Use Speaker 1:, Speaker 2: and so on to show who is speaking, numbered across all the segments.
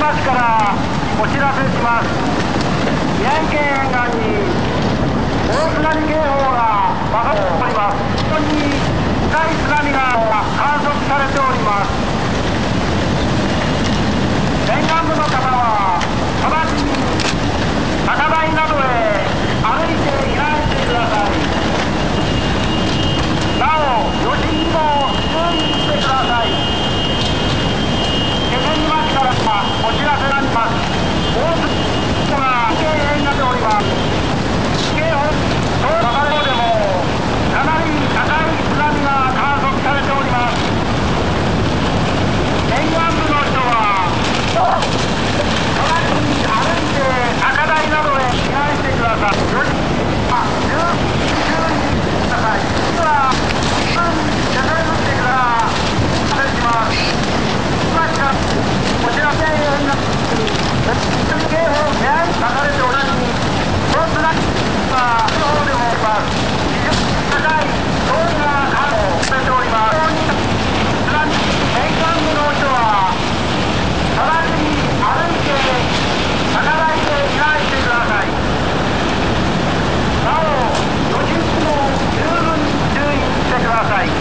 Speaker 1: 町からお知らせします。宮城県沿岸に大津波警報が出されております。本当に深い津波が観測されております。沿岸部の方は直ちに高台などへ歩いて避難してください。なお余震にも注意してください。気仙沼市からお知らせがあります。大津が危険になっております。警報と分かれでもかなり高い津波が観測されております。沿岸部の人は直ちに歩いて高台などへ避難してください。注意してください。ではすぐに出てってからお願いします。今しかお知らせになって津波警報部屋に書かれておりますに大津波が警報でもあります。非常に高い潮位が観測されております。津波沿岸部の人は直ちに歩いて高台へ避難してください。なお余震にも十分注意してください。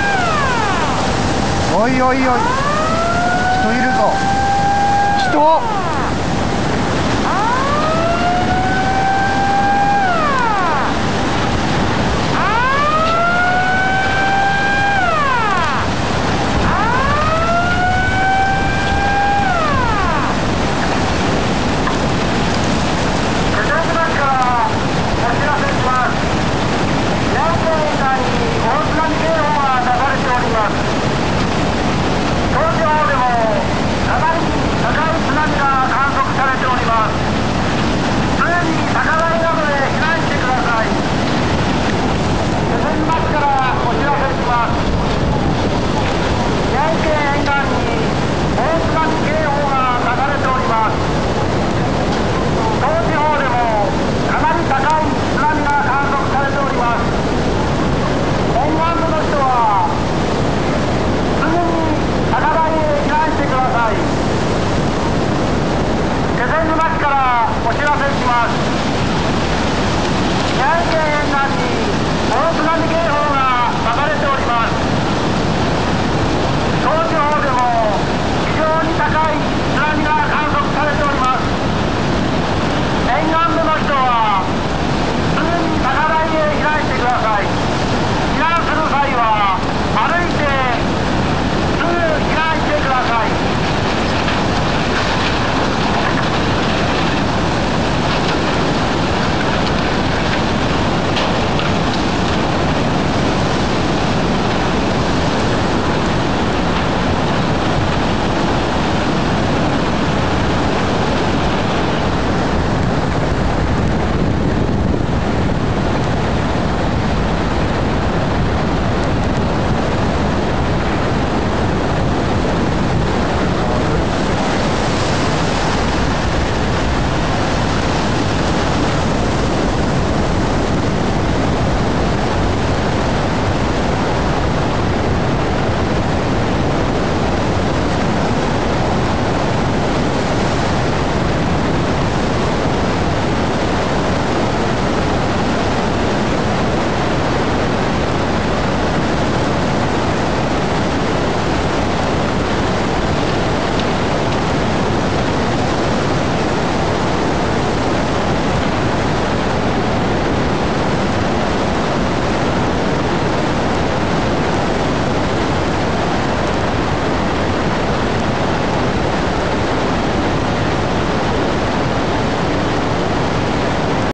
Speaker 2: おいおいおい、人いるぞ。人